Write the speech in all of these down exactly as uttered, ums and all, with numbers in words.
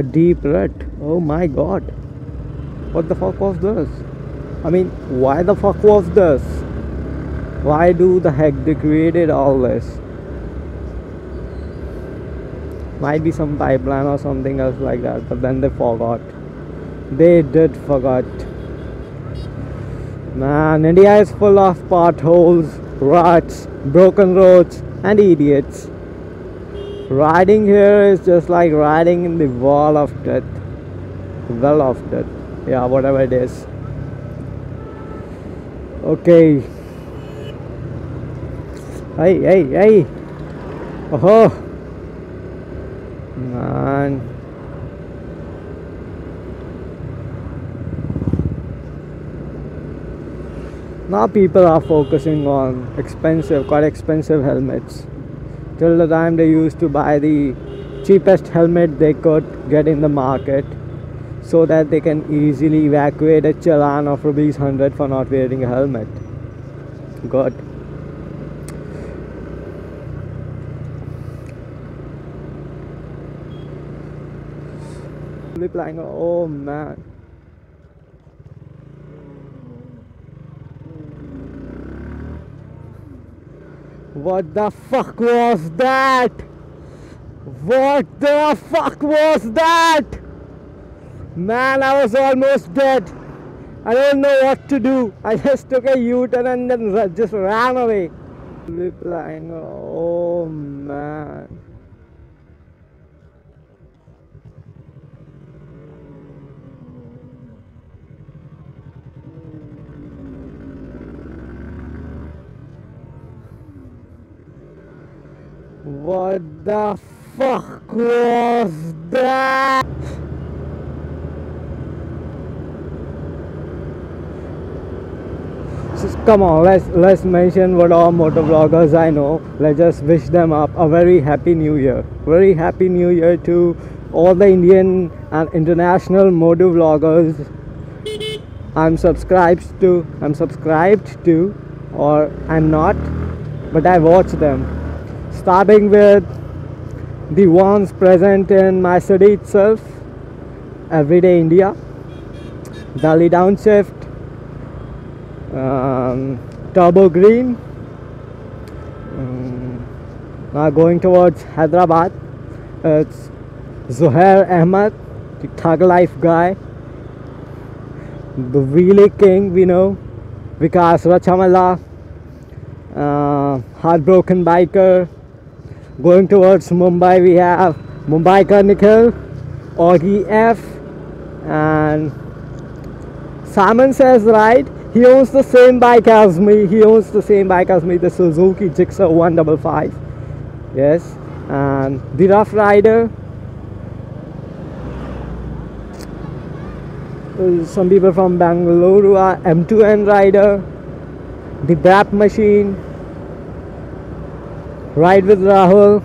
A deep rut. Oh my god. What the fuck was this? I mean, why the fuck was this? Why do the heck they created all this? Might be some pipeline or something else like that, but then they forgot. They did forgot. Man, India is full of potholes, ruts, broken roads, and idiots. Riding here is just like riding in the wall of death. Well of death. Yeah, whatever it is. Okay. Hey, hey, hey. Oh, man. Now people are focusing on expensive, quite expensive helmets. Till the time they used to buy the cheapest helmet they could get in the market, so that they can easily evacuate a challan of rupees one hundred for not wearing a helmet. Good. Replying, oh man. What the fuck was that? What the fuck was that? Man, I was almost dead. I don't know what to do. I just took a U-turn and then just ran away. Replying, oh man. What the fuck was that? Just come on, let's let's mention what all motovloggers I know. Let's just wish them up a very happy new year. Very happy new year to all the Indian and international motovloggers I'm subscribed to. I'm subscribed to, or I'm not, but I watch them. Starting with the ones present in my city itself, Everyday India, Delhi Downshift, um, Turbo Green. Um, now going towards Hyderabad, it's Zuhair Ahmed, the Thug Life guy, the Wheelie King we know, Vikas Rachamala, uh, Heartbroken Biker. Going towards Mumbai, we have Mumbaikar Nikhil, Augie F, and Simon says right, he owns the same bike as me. He owns the same bike as me, the Suzuki Gixxer one fifty-five. Yes, and the Rough Rider. Some people from Bangalore are M two N Rider, the Brap Machine. Ride with Rahul.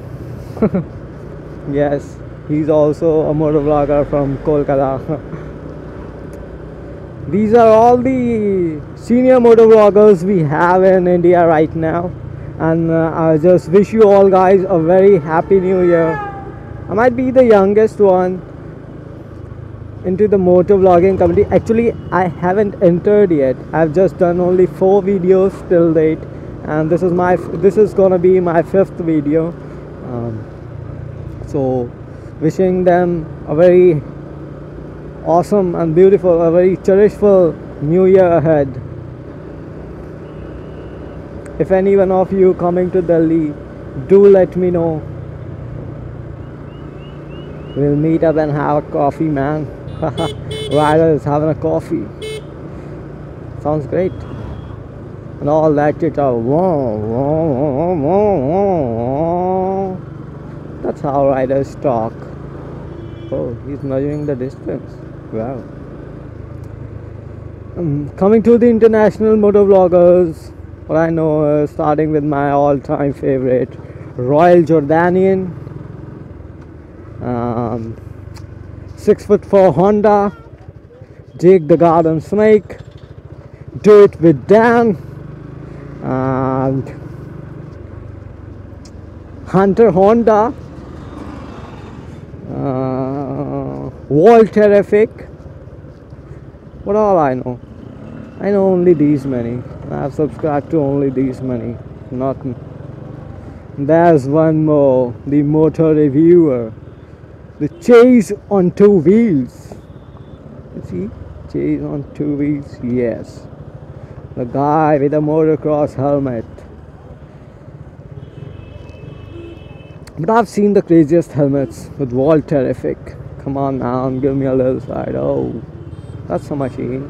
Yes, he's also a motovlogger from Kolkata. These are all the senior motovloggers we have in India right now, and uh, I just wish you all guys a very happy new year. I might be the youngest one into the motovlogging community. Actually, I haven't entered yet. I've just done only four videos till date, and this is my this is gonna be my fifth video. Um, so wishing them a very awesome and beautiful, a very cherishful new year ahead. If any one of you coming to Delhi, do let me know. We'll meet up and have a coffee, man. Riders having a coffee. Sounds great. And all that shit are whoa, whoa, whoa, whoa, whoa. That's how riders talk. Oh, he's measuring the distance. Wow. Um, coming to the international motovloggers, what I know is starting with my all-time favorite, Royal Jordanian, um, six foot four Honda, Jake the Garden Snake, Do It With Dan, and Hunter Honda, uh, World Terrific. What all I know? I know only these many. I've subscribed to only these many. Not. There's one more. The Motor Reviewer. The Chase on Two Wheels. You see? Chase on two wheels. Yes. The guy with a motocross helmet. But I've seen the craziest helmets with World Terrific. Come on now, give me a little side. Oh, that's a machine.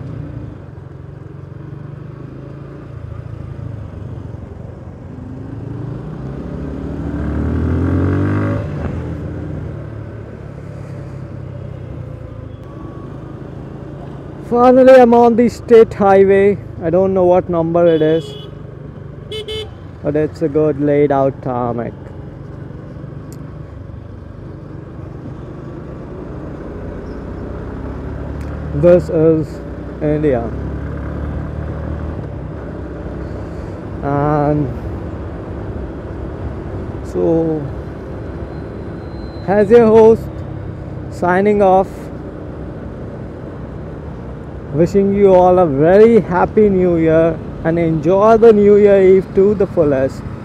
Finally, I'm on the state highway. I don't know what number it is, but it's a good laid out tarmac. This is India, and so as your host signing off, wishing you all a very happy new year and enjoy the new year eve to the fullest.